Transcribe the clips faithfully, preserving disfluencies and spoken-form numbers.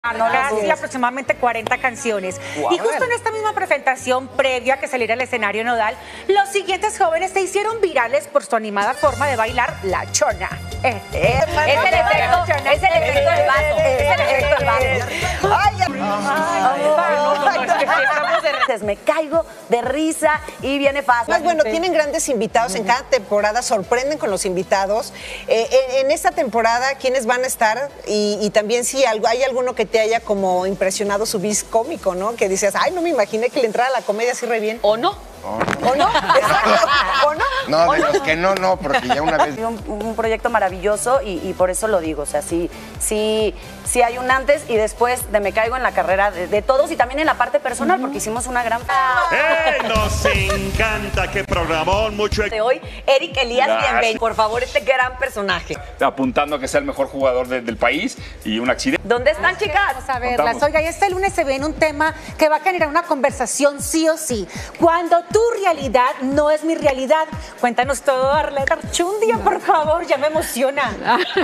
No, casi sí. aproximadamente cuarenta canciones. Wow. Y justo en esta misma presentación, previa a que saliera al escenario Nodal, los siguientes jóvenes se hicieron virales por su animada forma de bailar la chona. Eh, eh, Es el efecto, es el efecto del vaso. Es el efecto del vaso. Ay, me caigo de risa y viene fácil. Pues bueno, tienen grandes invitados en cada temporada, sorprenden con los invitados. Eh, en, en esta temporada, ¿quiénes van a estar? Y, y también si algo, hay alguno que te haya como impresionado su vis cómico, ¿no? Que dices, ay, no me imaginé que le entrara a la comedia así re bien. ¿O no? ¿O no? ¿O no? Exacto. ¿O no? No, de los que no, no, porque ya una vez... Un, un proyecto maravilloso y, y por eso lo digo, o sea, sí, sí, sí hay un antes y después de Me Caigo en la carrera de, de todos y también en la parte personal, porque hicimos una gran... ¡Eh! Nos encanta, qué programón, mucho... De hoy, Eric Elías, Gracias. bienvenido. Por favor, este gran personaje. Apuntando a que sea el mejor jugador de, del país y un accidente. ¿Dónde están, chicas? Vamos a verlas. Contamos. Oiga, y este lunes se viene un tema que va a generar una conversación sí o sí. Cuando tu realidad no es mi realidad. Cuéntanos todo, Arleta Archundia, por favor, ya me emociona.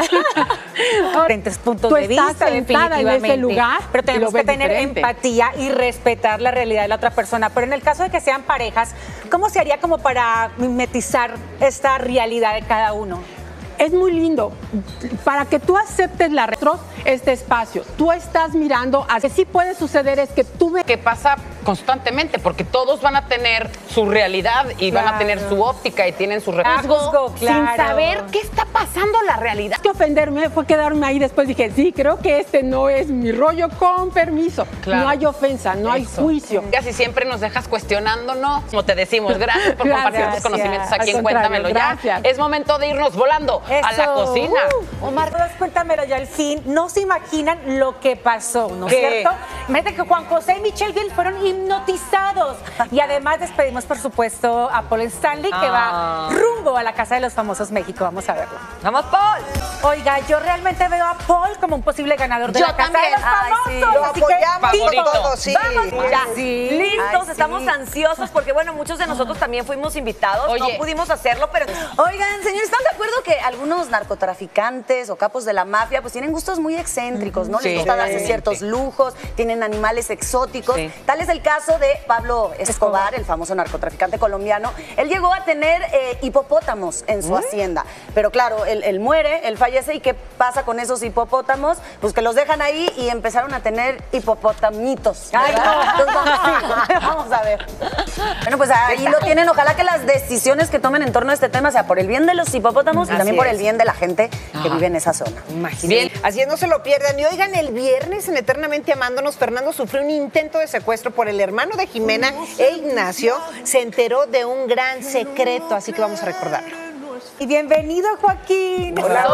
Diferentes puntos Tú de estás vista, sentada en ese definitivamente. lugar Pero y tenemos lo que ves tener diferente. empatía y respetar la realidad de la otra persona. Pero en el caso de que sean parejas, ¿cómo se haría como para mimetizar esta realidad de cada uno? Es muy lindo. Para que tú aceptes la retro, este espacio, tú estás mirando a que sí puede suceder es que tú ves que pasa constantemente, porque todos van a tener su realidad y van a tener su óptica y tienen su Juzgo, refugio claro. sin saber qué está pasando la realidad. que ofenderme, fue quedarme ahí. Después dije, sí, creo que este no es mi rollo, con permiso. Claro. No hay ofensa, no hay Eso. juicio. Casi siempre nos dejas cuestionándonos. Como te decimos, gracias por Gracias. compartir tus conocimientos aquí Al en contrario, Cuéntamelo gracias. Ya. Es momento de irnos volando a la Eso. cocina. Uh, Omar, todos cuéntamelo ya al fin. No se imaginan lo que pasó, ¿no es ¿Qué? cierto? Imagínate que Juan José y Michelle Gill fueron hipnotizados. Y además despedimos, por supuesto, a Paul Stanley, que Ah. va rumbo a la Casa de los Famosos México. Vamos a verlo. ¡Vamos, Paul! Oiga, yo realmente veo a Paul como un posible ganador de Yo la Casa también. de los Ay, Famosos. sí. Lo Así que, apoyamos con favorito. todo, sí. Vamos ya. Sí. Listos, Ay, sí. estamos ansiosos porque, bueno, muchos de nosotros también fuimos invitados. Oye. No pudimos hacerlo, pero. Oigan, señores, ¿están de acuerdo que algunos narcotraficantes o capos de la mafia pues tienen gustos muy excéntricos, ¿no? Sí. Les gusta darse ciertos lujos, tienen animales exóticos. Sí. Tal es el caso de Pablo Escobar, el famoso narcotraficante colombiano. Él llegó a tener eh, hipopótamos en su hacienda. Pero claro, él, él muere, él fallece. ¿Y qué pasa con esos hipopótamos? Pues que los dejan ahí y empezaron a tener hipopotamitos. Ay, no. Entonces, vamos, sí, vamos a ver. Bueno, pues ahí lo tienen. Ojalá que las decisiones que tomen en torno a este tema sea por el bien de los hipopótamos y Así también por es. el bien de la gente que vive en esa zona. Bien, así es, no se lo pierdan. Y oigan, el viernes en Eternamente Amándonos, Fernando sufrió un intento de secuestro por el hermano de Jimena e Ignacio. Se enteró de un gran secreto, así que vamos a recordarlo. Y bienvenido, Joaquín. Hola,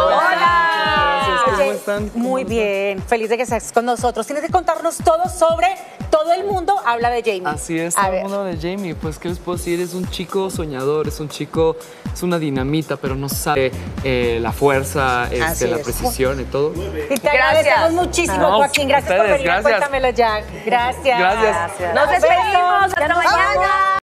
Hola. ¿Cómo Oye, están? Muy bien, feliz de que estés con nosotros. Tienes que contarnos todo sobre todo el mundo habla de Jamie. Así es, A todo el ver. mundo de Jamie. Pues, ¿qué les puedo decir? Es un chico soñador, es un chico, es una dinamita, pero no sabe eh, la fuerza, este, Así la es. precisión y todo. Y te Gracias. agradecemos muchísimo, No, Joaquín. Gracias por ustedes, venir a gracias. Cuéntamelo ya. Gracias. Gracias. Nos despedimos. Hasta mañana.